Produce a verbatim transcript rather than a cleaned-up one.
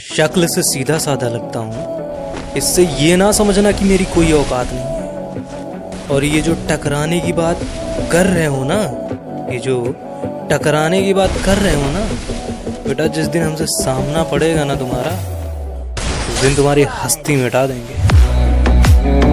शक्ल से सीधा साधा लगता हूँ, इससे ये ना समझना कि मेरी कोई औकात नहीं है। और ये जो टकराने की बात कर रहे हो ना, ये जो टकराने की बात कर रहे हो ना बेटा, जिस दिन हमसे सामना पड़ेगा ना तुम्हारा, उस दिन तुम्हारी हस्ती मिटा देंगे।